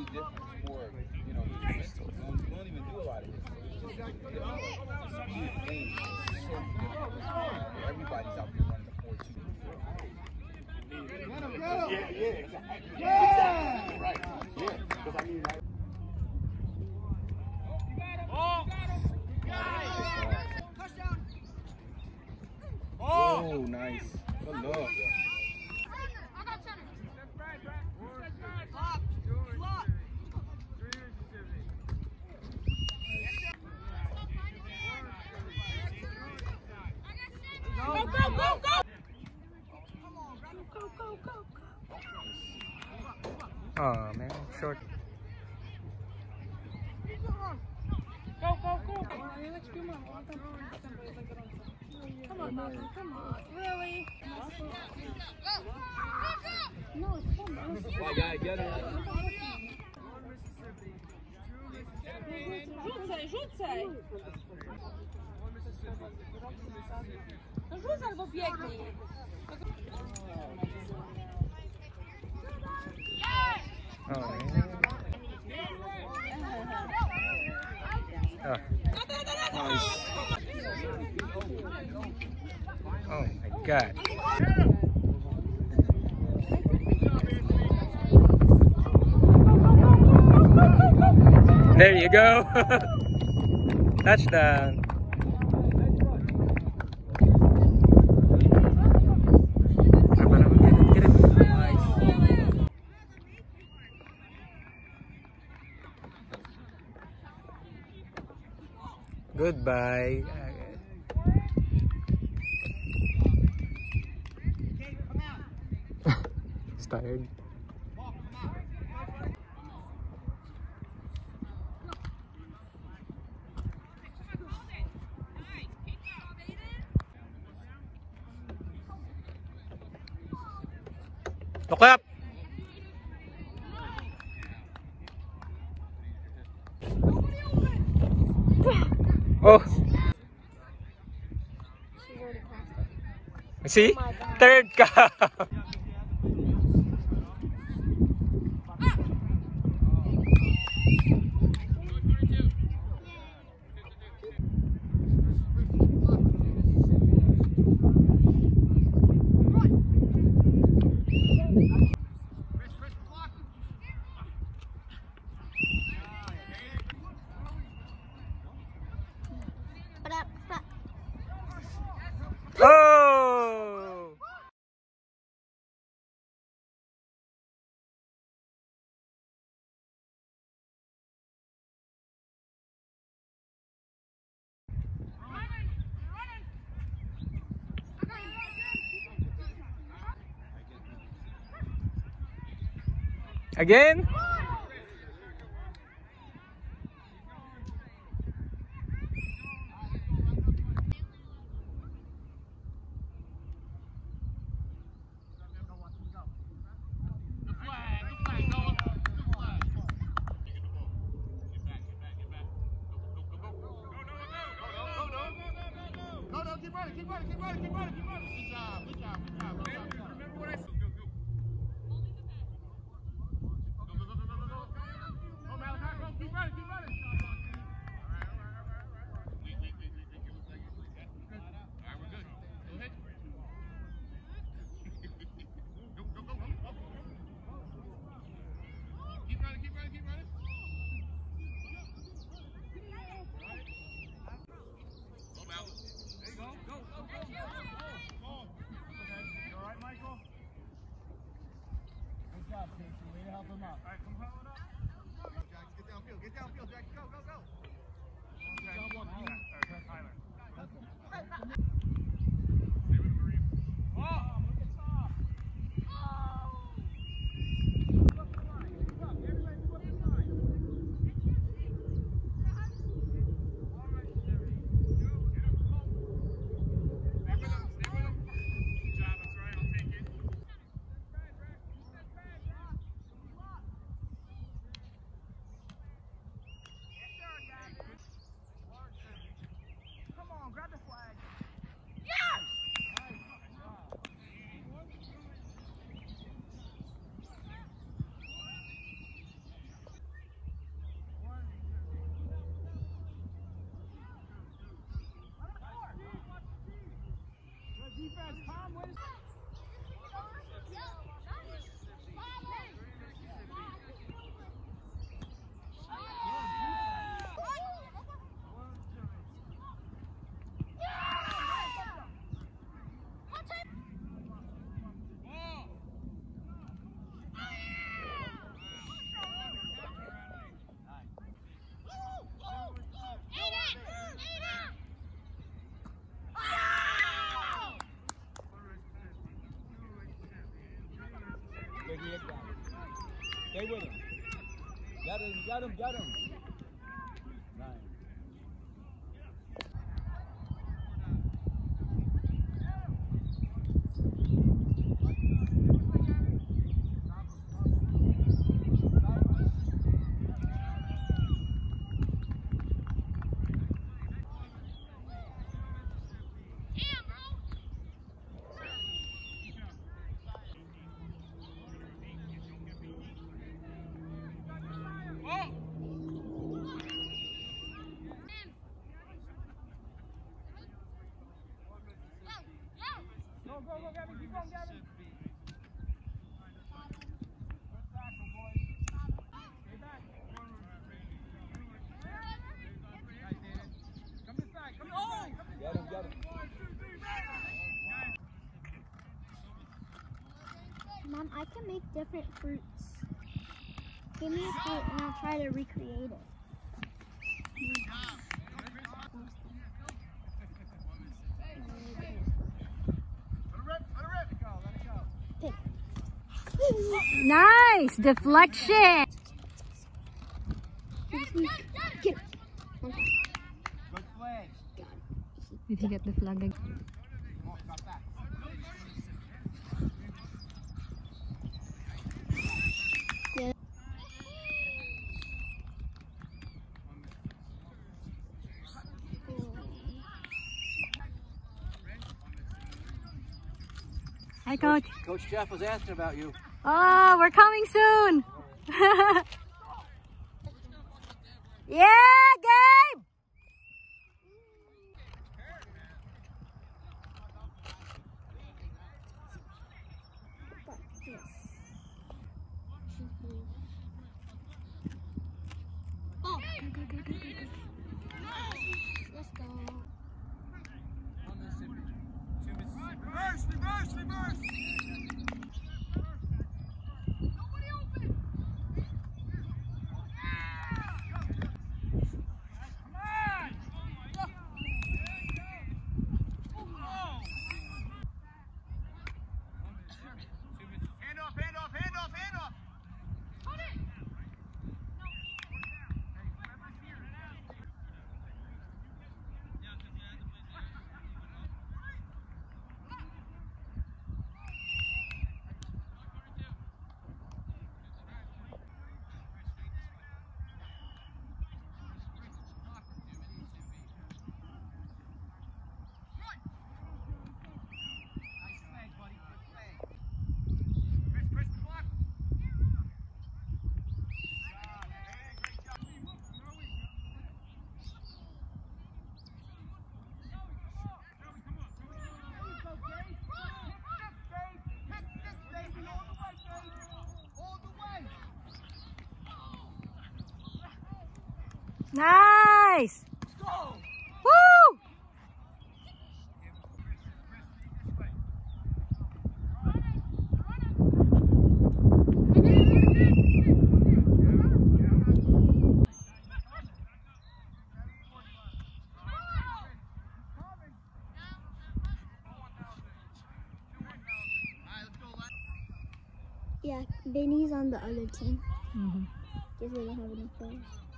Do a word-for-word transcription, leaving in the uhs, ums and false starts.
different. It's more, you know, mental. We don't, we don't even do a lot of this. So it's just different. The speed of the game is so different. Everybody's out there running the four two. Yeah, yeah, exactly. Yeah! Right. Yeah, because I mean, like, oh, nice. Good love, yo. Go, go, go, go! Go, go, go, go. Oh man, short. Go, go, go! Come on, Malcolm, come on. Really? No, it's fun, bro. I gotta get it. Rzucaj, rzucaj! No rzucaj albo biegnij. Oh man. Oh. Nice. Oh my God. There you go. Touchdown. Get it, get it. Nice. Goodbye. He's tired. Look up. Oh. See? Third ka. Oh! Again? keep running, keep running, keep running, keep running, keep running. Good job, good job, good job. Remember what I said. Go, go. Go, go, go, go, go, go. Go, Malachi, go, keep running, keep running. All right, all right, all right, all right. Wait, wait, wait, wait, wait. It looks like you're good. All right, we're good. Go ahead. Go, go, go, go, go. Keep running, keep running, keep running. Help him up. All right, come hold up. Jack, get downfield. Get downfield, Jack. Go, go, go. Okay. All right, Tyler. Oh! Look at top. Oh! Look up the line. Look up. Everybody move up the line. All right, Sherry. Go. Get up close. Stay with him. Stay with him. Good job. That's right. I'll take it. Grab the flag. Stay with him. Get him, get him, get him. Nice. Go, go, Gavin, keep going, Gavin. Stay back. Come this side, come this side. Get him, get him. Mom, I can make different fruits. Give me a fruit and I'll try to recreate it. Nice deflection. Get Good play. Did he get the flag again? Come on, drop back. Yeah. Hi, Coach. Coach Jeff was asking about you. Oh, we're coming soon. Yeah, Gabe. Oh, go, go, go, go, go. Let's go. Reverse, reverse, reverse. Nice. Woo! Yeah, Benny's on the other team. Mm-hmm. Because they don't have enough players.